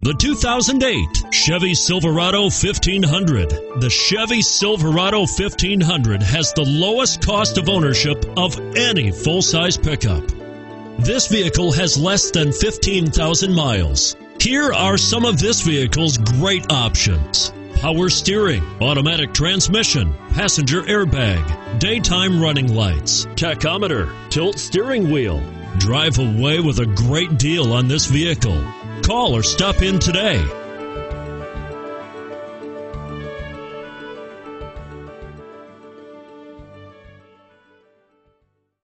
The 2008 Chevy Silverado 1500. The Chevy Silverado 1500 has the lowest cost of ownership of any full-size pickup. This vehicle has less than 15,000 miles. Here are some of this vehicle's great options: power steering, automatic transmission, passenger airbag, daytime running lights, tachometer, tilt steering wheel. Drive away with a great deal on this vehicle. Call or stop in today.